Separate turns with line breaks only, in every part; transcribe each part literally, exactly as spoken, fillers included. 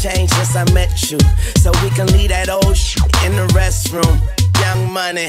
changed since I met you, so we can leave that old shit in the restroom. Young Money.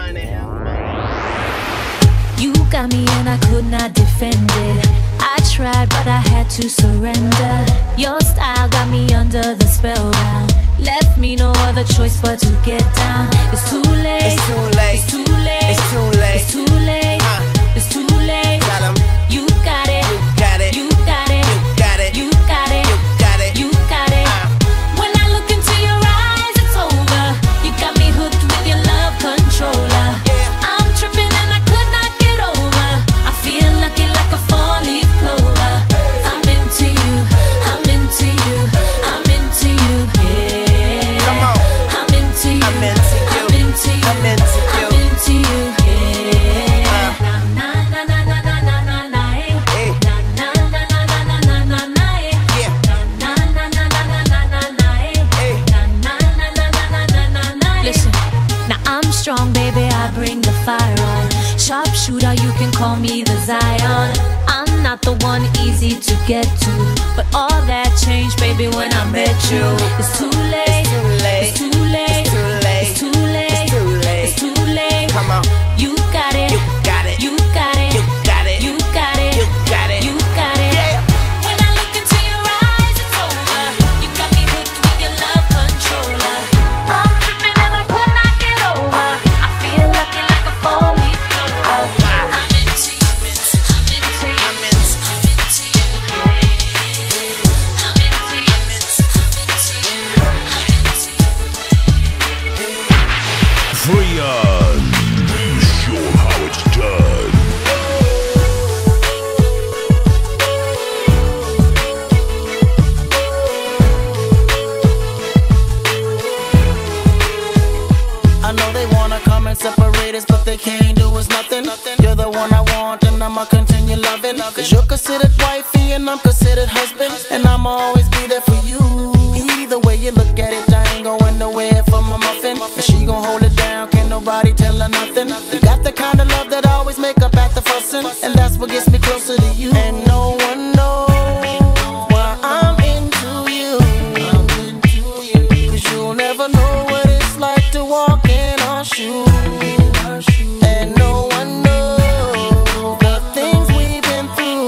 You got me and I could not defend it. I tried but I had to surrender. Your style got me under the spellbound. Left me no other choice but to get down. It's too late.
It's too late.
It's too late.
It's too late.
It's too late.
Uh,
it's too late.
Tell 'em.
You got it.
You got it.
You got it.
You got it.
You got it.
You got it.
You got it.
Uh.
When I look into your eyes, it's over. You got me hooked with your love controller.
Yeah.
I'm tripping and I could not get over. I feel lucky like a four-leaf clover. I'm into you. I'm into you. I'm into you. Yeah.
Come on.
I'm into you.
I'm into you.
I'm into you.
I'm into you.
I'm into you. Yeah.
Uh.
Na na na na na na na na.
Hey.
Na na na na na na na na na.
Yeah.
Na na na na na na na na.
Hey.
Na na na na na na na na. Listen, now I'm strong, baby. I bring the fire on. Sharpshooter, you can call me the Zion. I'm not the one easy to get to, but all that changed, baby, when I met you. It's too late.
It's too late.
It's too late.
It's too late.
It's too late.
It's too late.
It's too late.
Come on.
You got it.
You got it.
You got it.
You got it.
You got it.
You got it.
You got it.
Yeah.
When I look into your eyes, it's over. You got me hooked with your love controller. I'm tripping and I could not get over. I feel lucky like a four-leaf clover. I'm into you. I'm into you.
I'm into
I'm into you. I'm into you. I'm into you. I'm into you.
Freon, show 'em how it's done.
I know they wanna come and separate us, but they can't do us nothing. You're the one I want and I'ma continue loving. Cause you're considered wifey and I'm considered husband, and I'ma always be there for you. Either way you look at it, I ain't going nowhere for my muffin. And she gon' hold it down, can't nobody tell her nothing. You got the kind of love that always make up at the fussing, and that's what gets me closer to you. And no one knows why I'm into you. I'm into you. Cause you'll never know what it's like to walk in our shoes. And no one knows the things we've been through,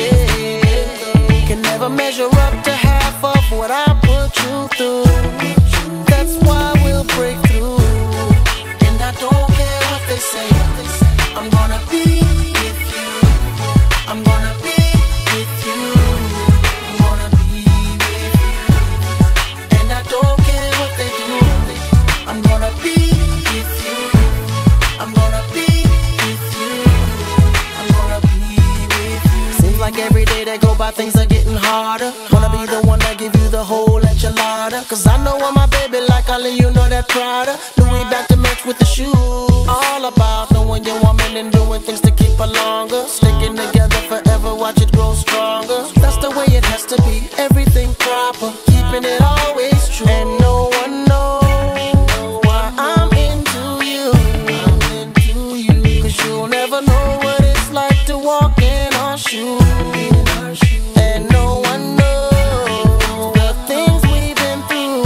yeah. Can never measure up to half of what I put you through. That's why we'll break through. And I don't care what they say. I'm gonna be with you. I'm gonna be with you. I'm gonna be with you. And I don't care what they do. I'm gonna be with you. I'm gonna be with you. I'm gonna be with you. Seems like every day that go by things are getting harder. Wanna be the one that give you the whole enchilada. Cause I know I'm my baby like I let you know that Prada. Louis back to match with the shoes. All about knowing your woman and doing things to keep her longer. Sticking together forever, watch it grow stronger. That's the way it has to be, everything proper. Keeping it always true. And no one knows why I'm into you. I'm into you. Cause you'll never know what it's like to walk in our shoes. And no one knows the things we've been through,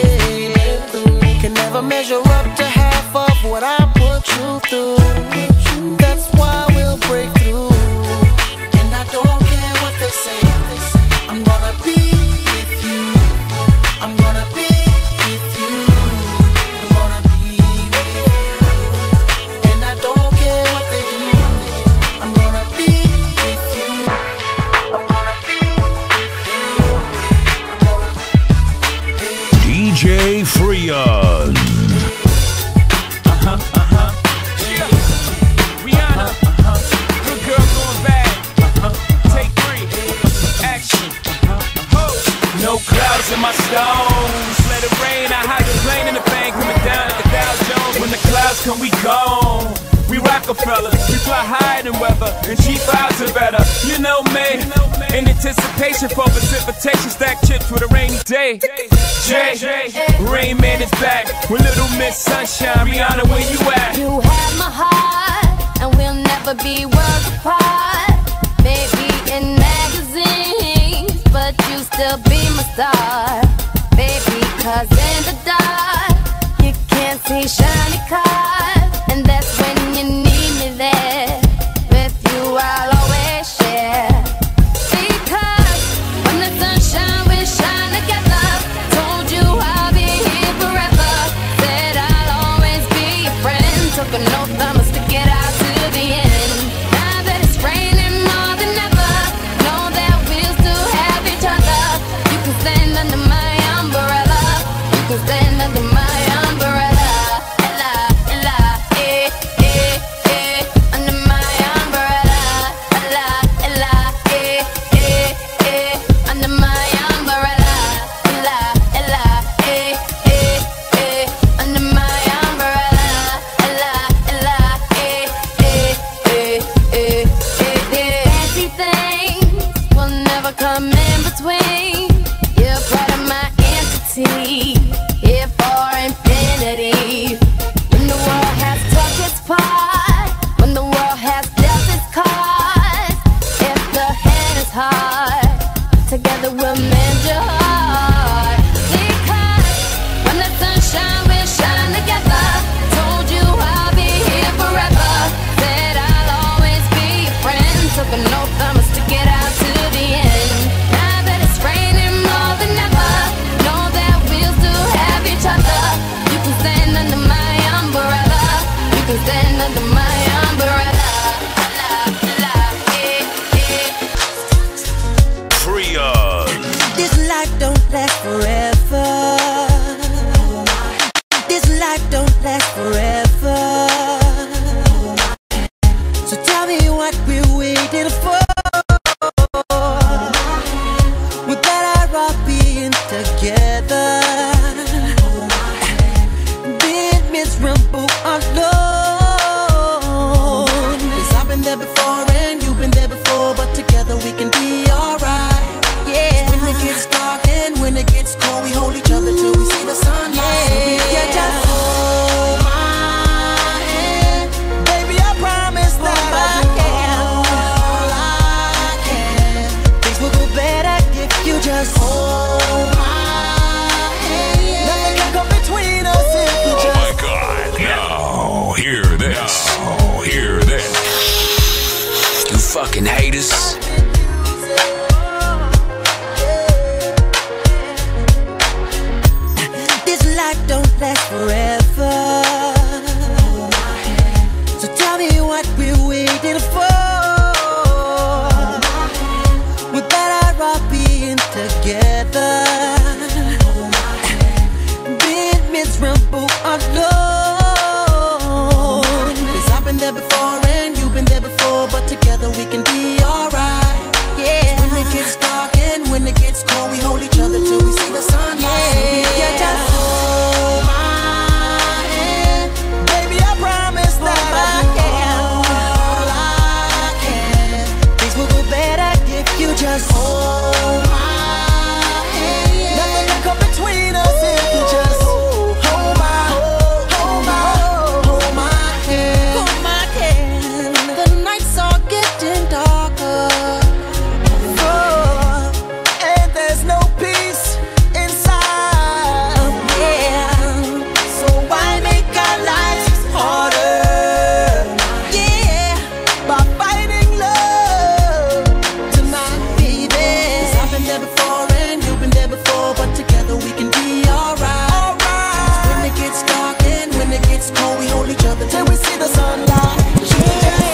yeah. Can never measure up to half of what I put you through. That's why we'll break through. And I don't care what they say. I'm gonna be with you. I'm gonna be with you. I'm gonna be with you. And I don't care what they do. I'm gonna be with you. I'm gonna be with you. I'm gonna be
D J Freon.
Uh-huh, uh-huh. Yeah. Rihanna. Uh-huh. Good girl going bad. Uh-huh. Take three. Action. Uh-huh. Oh. No clouds in my stones. Let it rain. I hide the plane in the bank. Coming down at the Dow Jones. When the clouds come, we gone. We Rockefeller, we fly higher than weather, and cheap vibes are better. You know me, in anticipation for precipitation, stack chips with a rainy day. Jay, Rain Man is back with Little Miss Sunshine. Rihanna, where you at?
You have my heart, and we'll never be worlds apart. Maybe in magazines, but you still be my star. be shiny card, and that's when you need me there. With you I'll always share, because when the sunshine we shine together. Told you I'll be here forever, said I'll always be your friend. Took an oath I must stick it out to the end. Now that it's raining more than ever, know that we'll still have each other. You can stand under my umbrella, you can stand under my umbrella. Ella, Ella, eh, eh, eh, under my umbrella. Ella, Ella, eh, eh, eh, under my umbrella. Ella, Ella, eh, eh, eh, under my umbrella. Ella, Ella, eh, eh, eh, eh, eh, eh. Fancy things will never come in between. You're part of my entity, here for infinity. When the world has touched its part, when the world has dealt its cards, if the hand is hard, together we'll mend your heart. Because when the sunshine will shine together. Told you I'll be here forever, said I'll always be your friend. Took an oath I must stick it out to the end. Now that it's raining more than ever, know that we'll still have each other. You can stand under my umbrella, you can stand under my umbrella. La, la, eh, eh.
Free up.
This life don't last forever. This life don't last forever. So tell me what we're waiting for. We better all being together. Being miserable alone. 'Cause I've been there before and you've been there before, but together we can be alright. Yeah. When it gets dark and when it gets cold, we hold each other till we see the sun. Yeah. Yeah, just hold my hand, baby. I promise that I'll do all I can. Things will go better if you just hold my hand. Nothing can come between us if you
Oh
just.
my God. Now, hear this. Now, hear this.
You fucking haters.
This life don't last forever. So tell me what we're waiting for. We better all being together. Being miserable alone. 'Cause I've been there before and you've been there before, but together we can be alright. Yeah. When it gets dark and when it gets cold, we hold each other till we see the sun. Yeah. Yeah, just hold my hand, baby. I promise that I'll do all I can. Things will go better if you just hold my hand. Nothing can come between us if you just hold my, hold my, hold my hand. Hold my hand. The nights are getting darker. Oh, and there's no peace inside. Oh, yeah. So why make our lives harder? Yeah, by fighting love tonight, baby. 'Cause I've been there before and you've been there before, but together we can be alright. Alright. When it gets dark and when it gets cold, we hold each other till we see the sunlight. Yeah.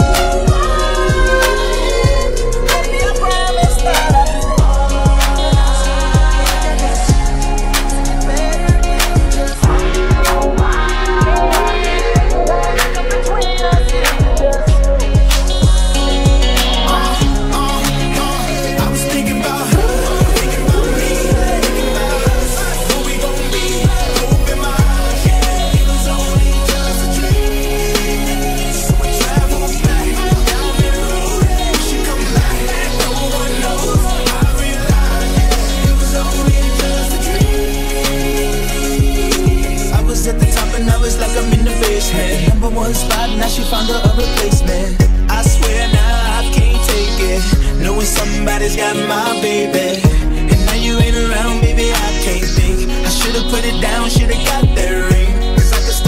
Baby, I promise that I'll do all I can. Better if you just hold my hand. Nothing come between us if you just.
I was thinking about her, thinking about me, thinking about us, who we gon' be. Hope in my eyes, yeah, it was only just a dream. So we travel back down the road, we should come back, no one knows. I realized, yeah, it was only just a dream. I was at the top and I was like I'm in the basement. Number one spot, now she found her a replacement. I swear now I can't take it, knowing somebody's got my baby. And now you ain't around, baby, I can't think. I should've put it down, should've got that ring. 'Cause I could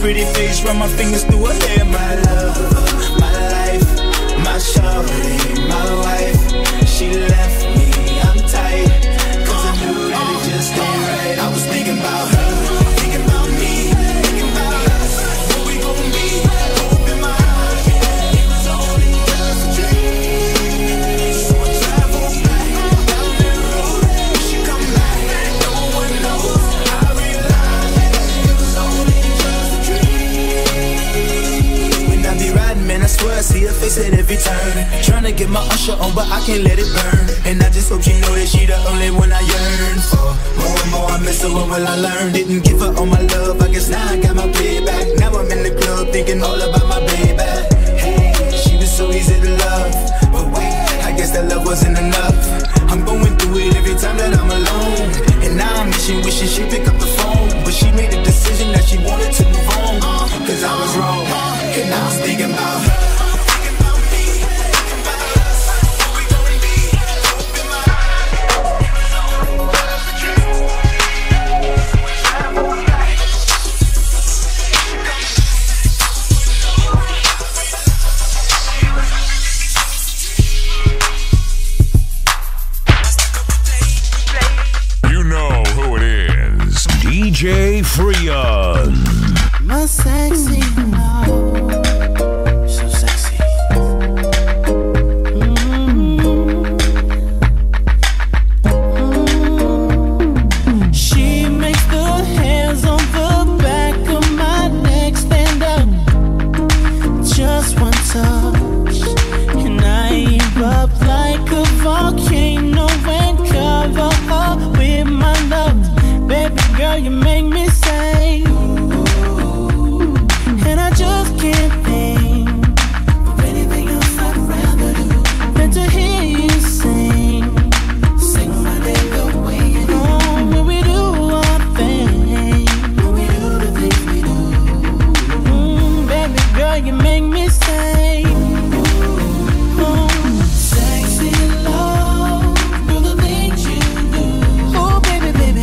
pretty face, run my fingers through her hair. My love, my life, my shawty, my wife. She left me, I'm tight, cause I knew that it just ain't right. I was thinking about her, thinking about me, thinking about us. What we gon' be, hope in my eyes. It was only just a dream. So I travel back down the road. When she come back, no one knows. I realize it was only just a dream. When I be riding, man, I swear I see her face at every turn. Tryna get my usher on, but I can't let it burn. And I just hope she know that she the only one I yearn for. More and more I miss her, what will I learn? Didn't give her all my love, I guess now I got my payback. Now I'm in the club thinking all about my baby. Hey, she was so easy to love, but wait, I guess that love wasn't enough. I'm going through it every time that I'm alone. And now I'm wishing, wishing she'd pick up the phone. But she made a decision that she wanted to move on. Cause I was wrong, and I was thinking about her.
D J Freon.
My sexy love, so sexy. Mm-hmm. Mm-hmm. She makes the hairs on the back of my neck stand up. Just one touch, and I erupt like a volcano and cover up with my love. Baby girl, you make me say, ooh, and I just can't think of anything else I'd rather do than to hear you sing, sing my name the way you do. Oh, when we do our thing, when we do the things we do. Mm, baby girl, you make me say, ooh, oh, sexy love, do the things you do. Oh, baby, baby.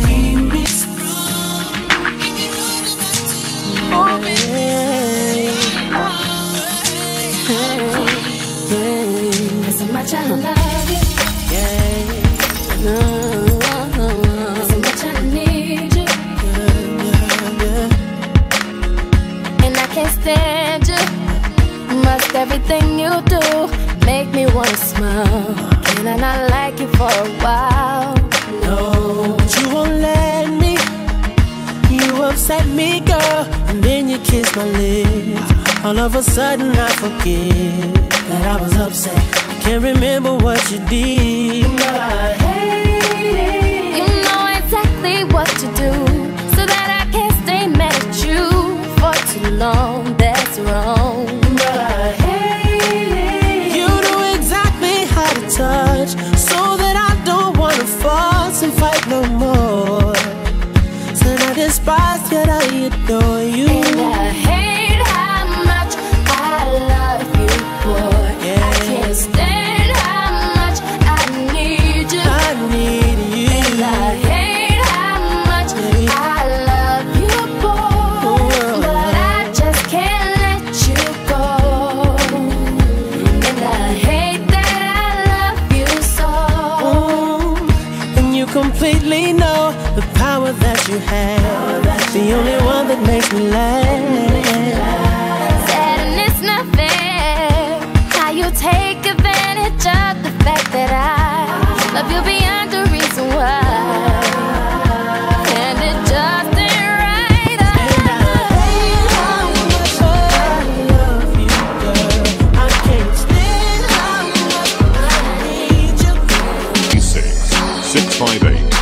Cause so much I love you. Yeah. No. So much I need you. And I can't stand you. Must everything you do make me wanna smile. Can I not like you for a while?
No, but you won't let me. You upset me, girl, and then you kiss my lips. All of a sudden I forget that I was upset. I can't remember what you did, but I hate it.
You know exactly what to do, so that I can't stay mad at you for too long. That's wrong,
but I hate it. You know exactly how to touch, so that I don't wanna fuss and fight no more. Said I despise, yet I adore you.
And I hate how much I love you, boy. Yeah. I can't stand how much I need you.
I need you.
And I hate how much yeah. I love you, boy. Oh. But I just can't let you go. And I hate that I love you so.
Oh. And you completely know the power that you have. The only one that makes me laugh.
Sad and it's not fair how you take advantage of the fact that I love you beyond the reason why. And it just ain't right.
And I hate how much I love you, girl. I can't stand how much I need you.
six six five eight